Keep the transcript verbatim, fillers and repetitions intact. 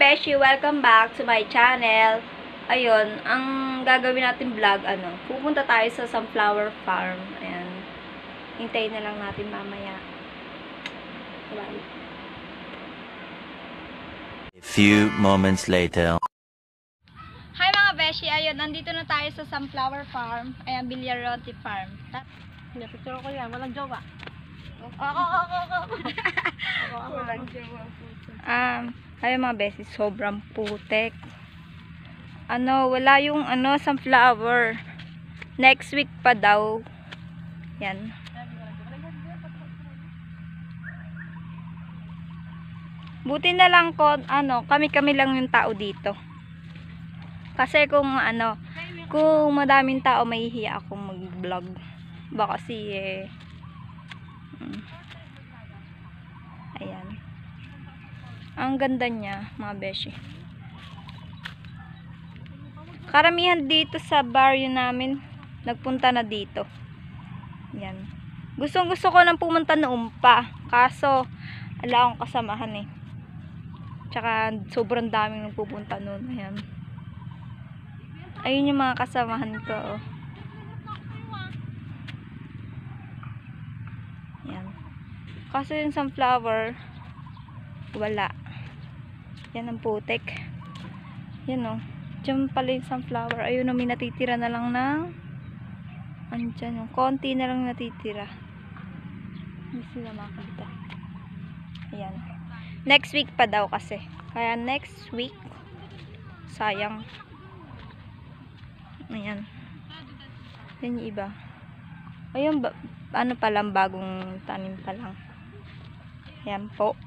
Beshi! Welcome back to my channel. Ayun, ang gagawin natin vlog, ano, pupunta tayo sa sunflower farm. Ayan. Hintayin na lang natin mamaya. Bye. A few moments later. Hi mga Beshi! Ayun, nandito na tayo sa sunflower farm. Ayan, Villaronte farm. Hindi, picture ko yan. Walang jowa. Walang jowa po. Um, ayun mga Beshi, sobrang putek. Ano, wala yung ano, sunflower. Next week pa daw. Yan. Buti na lang ko, ano, kami-kami lang yung tao dito. Kasi kung ano, kung madaming tao, mahihiya akong mag-vlog. Baka kasi eh, hmm. Ayan. Ang ganda niya, mga beshi. Karamihan dito sa barrio namin, nagpunta na dito. Yan. Gustong gusto ko nang pumunta noon pa. Kaso, wala akong kasamahan eh. Tsaka, sobrang daming nagpupunta noon. Ayan. Ayun yung mga kasamahan ko. Oh. Yan. Kaso yung sunflower, wala. Yan ang putek. Yan o. Oh. Diyan pala yung sunflower. Ayun o, may natitira na lang ng andyan o. Konti na lang natitira. Hindi sila makakita. Ayan. Next week pa daw kasi. Kaya next week, sayang. Ayan. Yan yung iba. Ayun, ba, ano pa lang, bagong tanim pa lang. Ayan po.